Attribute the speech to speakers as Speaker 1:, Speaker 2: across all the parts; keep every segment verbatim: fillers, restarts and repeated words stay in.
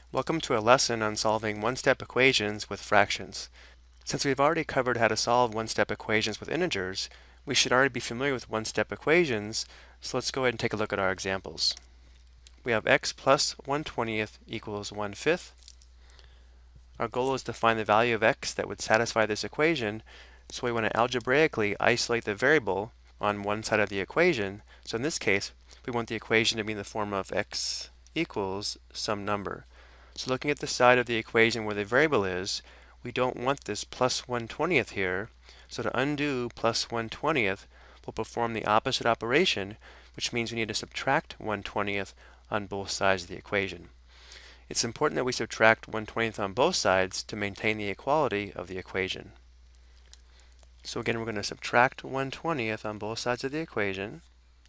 Speaker 1: Welcome to a lesson on solving one-step equations with fractions. Since we've already covered how to solve one-step equations with integers, we should already be familiar with one-step equations, so let's go ahead and take a look at our examples. We have x plus one twentieth equals one fifth. Our goal is to find the value of x that would satisfy this equation, so we want to algebraically isolate the variable on one side of the equation. So in this case, we want the equation to be in the form of x equals some number. So looking at the side of the equation where the variable is, we don't want this plus one twentieth here, so to undo plus one twentieth, we'll perform the opposite operation, which means we need to subtract one twentieth on both sides of the equation. It's important that we subtract one twentieth on both sides to maintain the equality of the equation. So again, we're going to subtract one twentieth on both sides of the equation.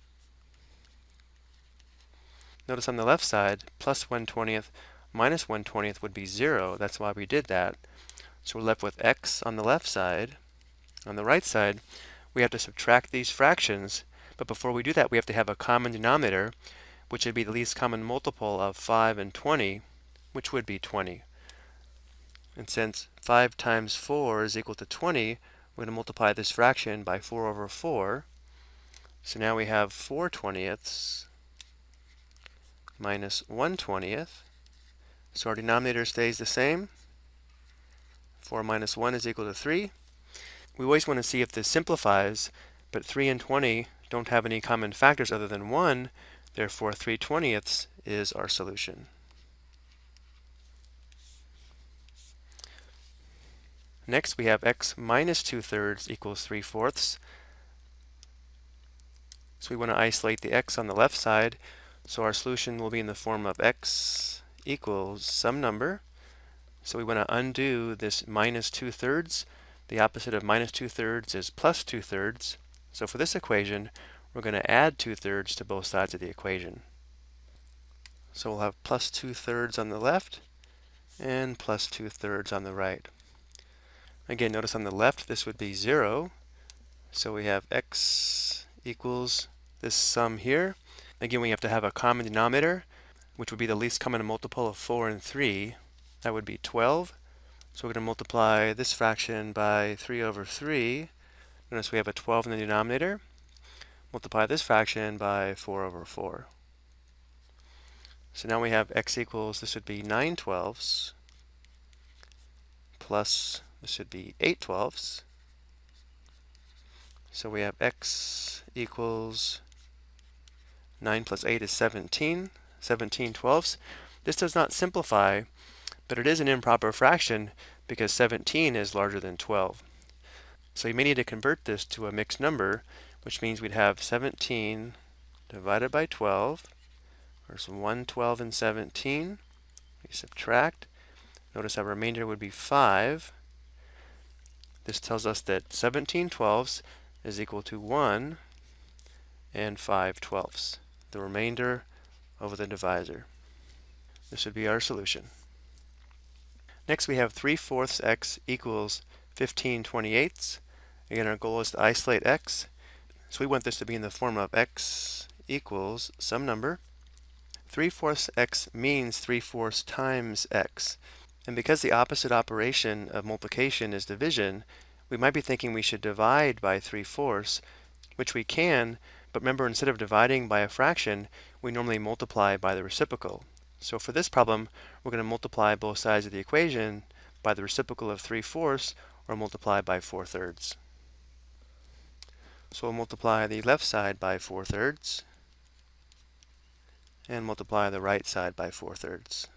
Speaker 1: Notice on the left side, plus one twentieth minus one twentieth would be zero. That's why we did that. So we're left with x on the left side. On the right side, we have to subtract these fractions, but before we do that, we have to have a common denominator, which would be the least common multiple of five and twenty, which would be twenty. And since five times four is equal to twenty, we're going to multiply this fraction by four over four. So now we have four twentieths minus one twentieth. So our denominator stays the same. four minus one is equal to three. We always want to see if this simplifies, but three and twenty don't have any common factors other than one, therefore three twentieths is our solution. Next we have x minus two thirds equals three fourths. So we want to isolate the x on the left side, so our solution will be in the form of x equals some number. So we want to undo this minus two thirds. The opposite of minus two thirds is plus two thirds. So for this equation, we're going to add two thirds to both sides of the equation. So we'll have plus two thirds on the left and plus two thirds on the right. Again, notice on the left this would be zero. So we have x equals this sum here. Again, we have to have a common denominator, which would be the least common multiple of four and three. That would be twelve. So we're going to multiply this fraction by three over three. Notice we have a twelve in the denominator. Multiply this fraction by four over four. So now we have x equals, this would be nine twelfths, plus this would be eight twelfths. So we have x equals nine plus eight is seventeen, seventeen twelfths. This does not simplify, but it is an improper fraction because seventeen is larger than twelve. So you may need to convert this to a mixed number, which means we'd have seventeen divided by twelve. There's one twelve and seventeen. We subtract. Notice our remainder would be five. This tells us that seventeen twelfths is equal to one and five twelfths. The remainder over the divisor. This would be our solution. Next we have three fourths x equals fifteen twenty-eighths. Again, our goal is to isolate x. So we want this to be in the form of x equals some number. three fourths x means three fourths times x. And because the opposite operation of multiplication is division, we might be thinking we should divide by three fourths, which we can, but remember, instead of dividing by a fraction, we normally multiply by the reciprocal. So for this problem, we're going to multiply both sides of the equation by the reciprocal of three fourths, or multiply by four thirds. So we'll multiply the left side by four thirds, and multiply the right side by four thirds.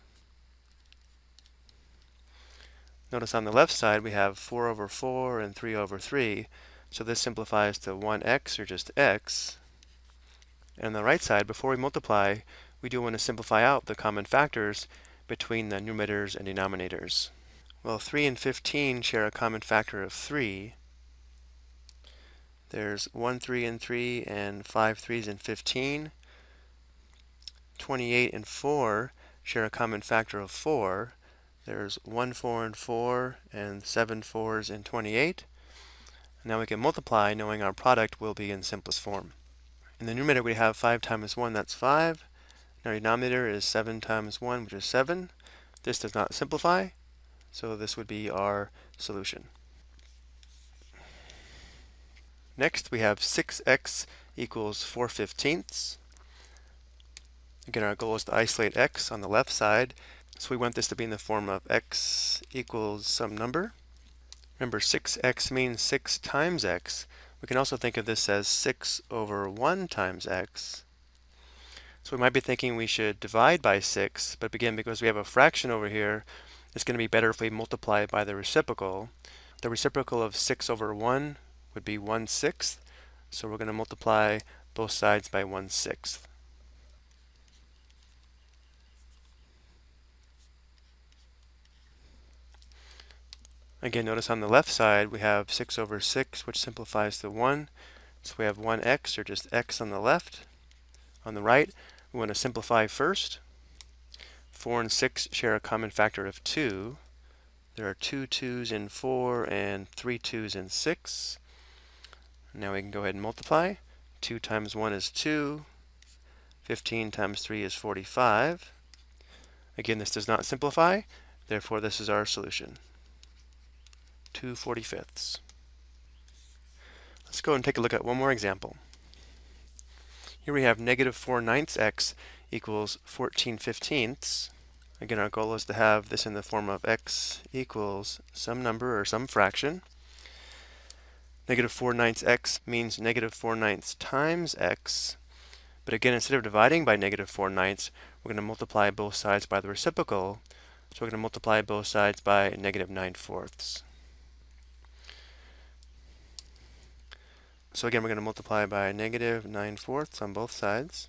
Speaker 1: Notice on the left side we have four over four and three over three, so this simplifies to one x, or just x. And on the right side, before we multiply, we do want to simplify out the common factors between the numerators and denominators. Well, three and fifteen share a common factor of three. There's one three and three and five threes and fifteen. twenty-eight and four share a common factor of four. There's one four and four and seven fours and twenty-eight. Now we can multiply knowing our product will be in simplest form. In the numerator we have five times one, that's five. Our denominator is seven times one, which is seven. This does not simplify, so this would be our solution. Next, we have six x equals four fifteenths. Again, our goal is to isolate x on the left side, so we want this to be in the form of x equals some number. Remember, six x means six times x. We can also think of this as six over one times x. So we might be thinking we should divide by six, but again, because we have a fraction over here, it's going to be better if we multiply it by the reciprocal. The reciprocal of six over one would be one sixth, so we're going to multiply both sides by one sixth. Again, notice on the left side we have six over six, which simplifies to one. So we have one x, or just x on the left. On the right, we want to simplify first. four and six share a common factor of two. There are two twos in four and three twos in six. Now we can go ahead and multiply. two times one is two. fifteen times three is forty-five. Again, this does not simplify, therefore this is our solution. two forty-fifths. Let's go and take a look at one more example. Here we have negative four ninths x equals fourteen fifteenths. Again, our goal is to have this in the form of x equals some number or some fraction. Negative four ninths x means negative four ninths times x. But again, instead of dividing by negative four ninths, we're going to multiply both sides by the reciprocal. So we're going to multiply both sides by negative nine fourths. So again, we're going to multiply by negative nine fourths on both sides.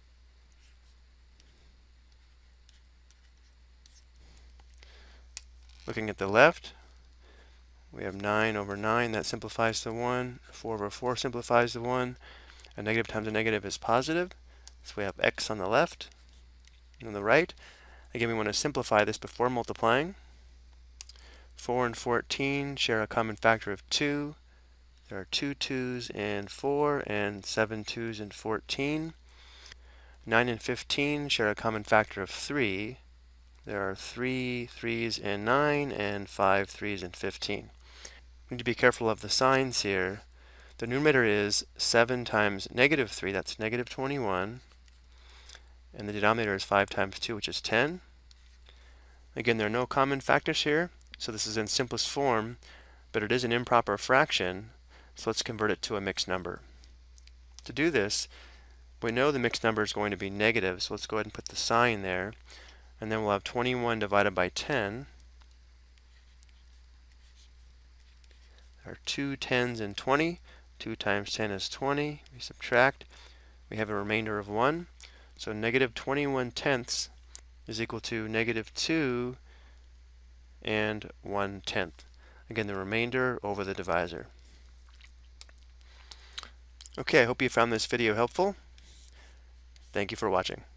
Speaker 1: Looking at the left, we have nine over nine, that simplifies to one. four over four simplifies to one. A negative times a negative is positive. So we have x on the left. And on the right, again, we want to simplify this before multiplying. four and fourteen share a common factor of two. There are two twos in four and seven twos in fourteen. nine and fifteen share a common factor of three. There are three threes in nine and five threes in fifteen. We need to be careful of the signs here. The numerator is seven times negative three, that's negative twenty-one. And the denominator is five times two, which is ten. Again, there are no common factors here, so this is in simplest form, but it is an improper fraction. So let's convert it to a mixed number. To do this, we know the mixed number is going to be negative, so let's go ahead and put the sign there. And then we'll have twenty-one divided by ten. There are two tens in twenty. two times ten is twenty. We subtract. We have a remainder of one. So negative twenty-one tenths is equal to negative two and one tenth. Again, the remainder over the divisor. Okay, I hope you found this video helpful. Thank you for watching.